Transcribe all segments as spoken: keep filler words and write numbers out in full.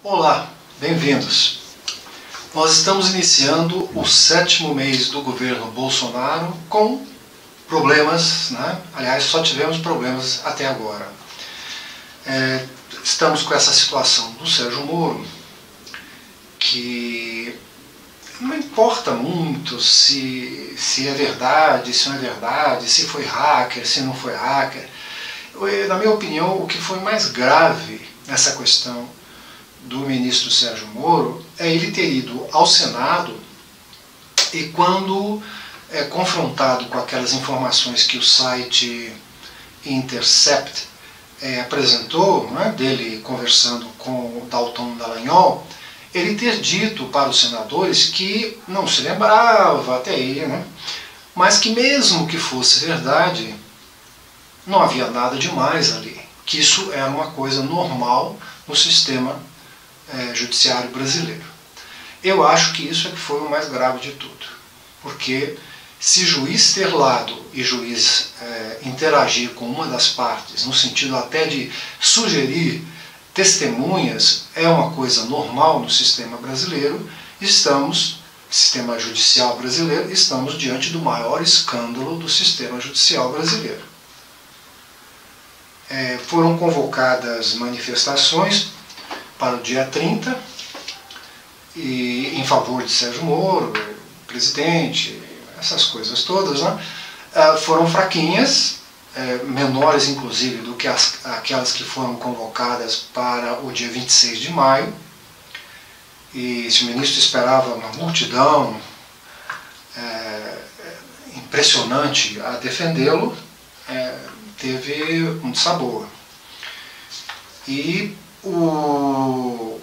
Olá, bem-vindos. Nós estamos iniciando o sétimo mês do governo Bolsonaro com problemas, né? Aliás, só tivemos problemas até agora. É, estamos com essa situação do Sérgio Moro, que não importa muito se, se é verdade, se não é verdade, se foi hacker, se não foi hacker. Na minha opinião, o que foi mais grave nessa questão do ministro Sérgio Moro é ele ter ido ao Senado e, quando é confrontado com aquelas informações que o site Intercept é, apresentou, né, dele conversando com o Dalton Dallagnol, ele ter dito para os senadores que não se lembrava até aí, né, mas que mesmo que fosse verdade, não havia nada demais ali, que isso era uma coisa normal no sistema é, judiciário brasileiro. Eu acho que isso é que foi o mais grave de tudo, porque se juiz ter lado e juiz é, interagir com uma das partes, no sentido até de sugerir testemunhas, é uma coisa normal no sistema brasileiro, estamos, sistema judicial brasileiro, estamos diante do maior escândalo do sistema judicial brasileiro. É, foram convocadas manifestações para o dia trinta, e, em favor de Sérgio Moro, presidente, essas coisas todas, né? Ah, foram fraquinhas, é, menores inclusive do que as, aquelas que foram convocadas para o dia vinte e seis de maio, e se o ministro esperava uma multidão é, impressionante a defendê-lo, é, teve um sabor. E o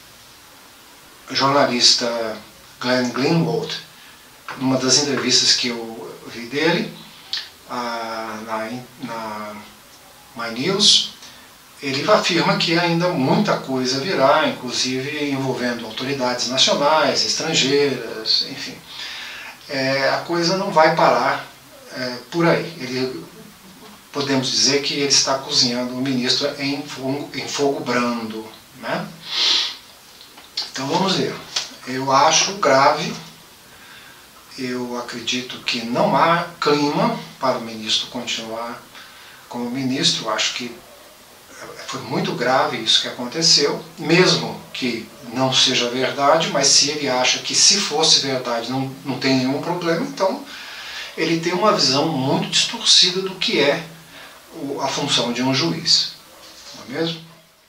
jornalista Glenn Greenwald, numa das entrevistas que eu vi dele ah, na, na My News, ele afirma que ainda muita coisa virá, inclusive envolvendo autoridades nacionais, estrangeiras, enfim. É, a coisa não vai parar é, por aí. Ele, podemos dizer que ele está cozinhando o ministro em fogo, em fogo brando, né? Então vamos ver. Eu acho grave, eu acredito que não há clima para o ministro continuar como ministro. Eu acho que foi muito grave isso que aconteceu, mesmo que não seja verdade, mas se ele acha que, se fosse verdade, não, não tem nenhum problema, então ele tem uma visão muito distorcida do que é a função de um juiz, não é mesmo?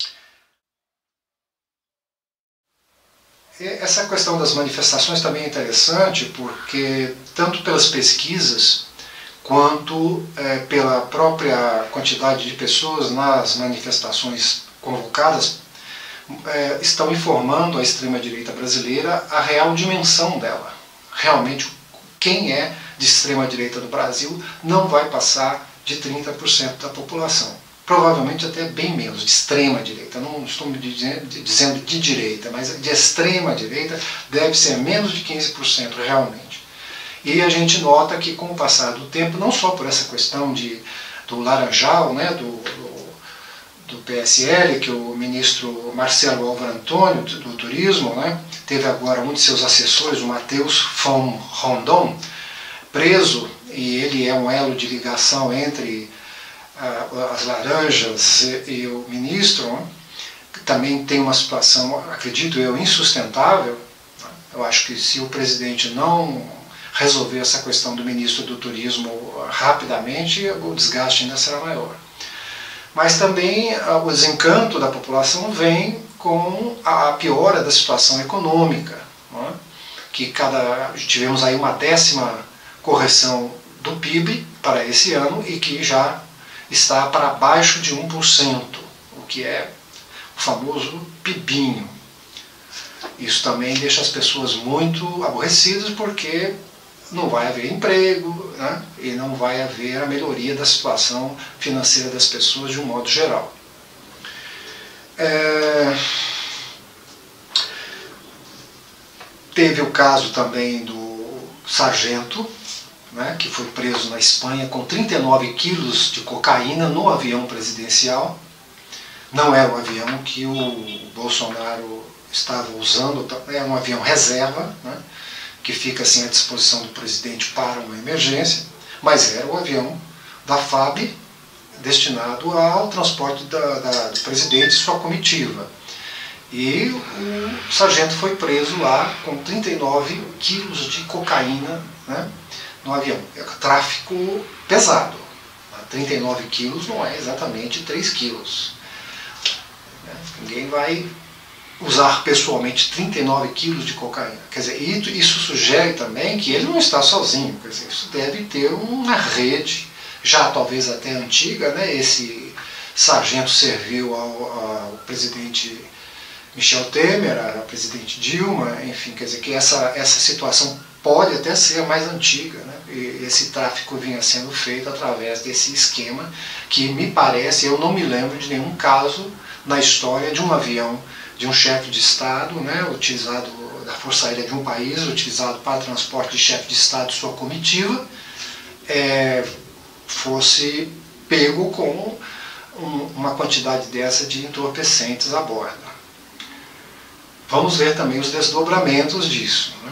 E essa questão das manifestações também é interessante, porque tanto pelas pesquisas quanto é, pela própria quantidade de pessoas nas manifestações convocadas, é, estão informando a extrema-direita brasileira a real dimensão dela. Realmente, quem é de extrema-direita no Brasil não vai passar de trinta por cento da população. Provavelmente até bem menos, de extrema-direita. Não estou dizendo de direita, mas de extrema-direita deve ser menos de quinze por cento realmente. E a gente nota que, com o passar do tempo, não só por essa questão de, do Laranjal, né, do, do, do P S L, que o ministro Marcelo Álvaro Antônio, do, do Turismo, né, teve agora um de seus assessores, o Matheus von Rondon, preso, e ele é um elo de ligação entre uh, as laranjas e, e o ministro, né, que também tem uma situação, acredito eu, insustentável. Eu acho que, se o presidente não resolver essa questão do ministro do Turismo rapidamente, o desgaste ainda será maior. Mas também uh, o desencanto da população vem com a piora da situação econômica, né, que cada, tivemos aí uma décima correção do P I B para esse ano e que já está para baixo de um por cento, o que é o famoso pibinho. Isso também deixa as pessoas muito aborrecidas, porque não vai haver emprego, né, e não vai haver a melhoria da situação financeira das pessoas de um modo geral. É... Teve o caso também do sargento, né, que foi preso na Espanha com trinta e nove quilos de cocaína no avião presidencial. não era o avião que o Bolsonaro estava usando, é um avião reserva, né, que fica assim à disposição do presidente para uma emergência, mas era o avião da F A B destinado ao transporte da, da, do presidente e sua comitiva. E o sargento foi preso lá com trinta e nove quilos de cocaína, né, no avião. É tráfico pesado. trinta e nove quilos não é exatamente três quilos. Ninguém vai usar pessoalmente trinta e nove quilos de cocaína. Quer dizer, isso sugere também que ele não está sozinho. Quer dizer, isso deve ter uma rede, já talvez até antiga, né? Esse sargento serviu ao, ao presidente Michel Temer, à presidente Dilma, enfim, quer dizer que essa, essa situação pode até ser mais antiga, né? E esse tráfico vinha sendo feito através desse esquema que me parece, eu não me lembro de nenhum caso na história de um avião de um chefe de Estado, né, utilizado da Força Aérea de um país, utilizado para transporte de chefe de Estado e sua comitiva, é, fosse pego com um, uma quantidade dessa de entorpecentes a bordo. Vamos ver também os desdobramentos disso, né?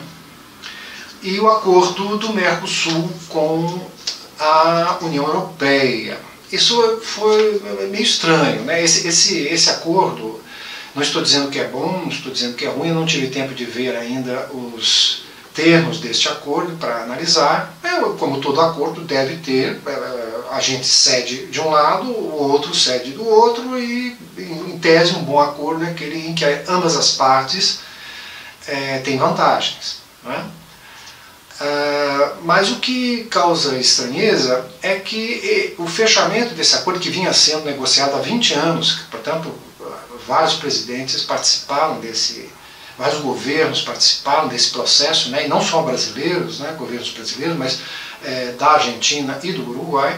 E o acordo do Mercosul com a União Europeia. Isso foi meio estranho, né? Esse, esse, esse acordo, não estou dizendo que é bom, não estou dizendo que é ruim, eu não tive tempo de ver ainda os termos deste acordo para analisar. É, como todo acordo deve ter, a gente cede de um lado, o outro cede do outro, e em tese um bom acordo é aquele em que ambas as partes é, têm vantagens, né? Uh, mas o que causa estranheza é que o fechamento desse acordo, que vinha sendo negociado há vinte anos, portanto, vários presidentes participaram desse, vários governos participaram desse processo, né, e não só brasileiros, né, governos brasileiros, mas é, da Argentina e do Uruguai,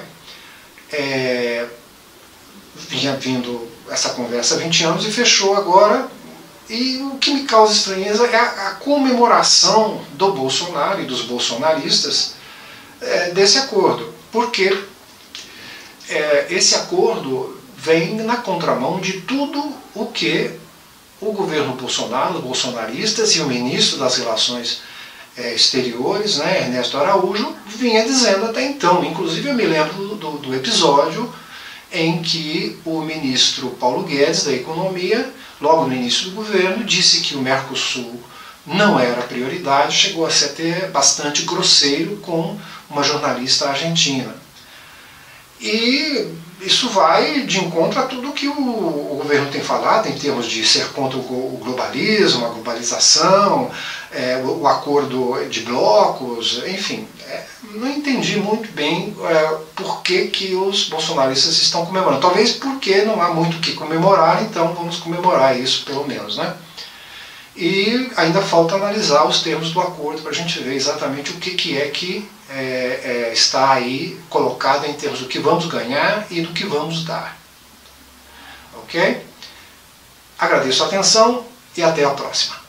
é, vinha vindo essa conversa há vinte anos e fechou agora. E o que me causa estranheza é a, a comemoração do Bolsonaro e dos bolsonaristas é, desse acordo, porque é, esse acordo vem na contramão de tudo o que o governo Bolsonaro, os bolsonaristas e o ministro das Relações é, Exteriores, né, Ernesto Araújo, vinha dizendo até então. Inclusive eu me lembro do, do episódio em que o ministro Paulo Guedes, da Economia, logo no início do governo, disse que o Mercosul não era prioridade, chegou a ser até bastante grosseiro com uma jornalista argentina. E isso vai de encontro a tudo que o, o governo tem falado em termos de ser contra o globalismo, a globalização, é, o, o acordo de blocos, enfim. É, não entendi muito bem é, por que, que os bolsonaristas estão comemorando. Talvez porque não há muito o que comemorar, então vamos comemorar isso pelo menos, né? E ainda falta analisar os termos do acordo para a gente ver exatamente o que, que é que é, é, está aí colocado em termos do que vamos ganhar e do que vamos dar. Ok? Agradeço a atenção e até a próxima.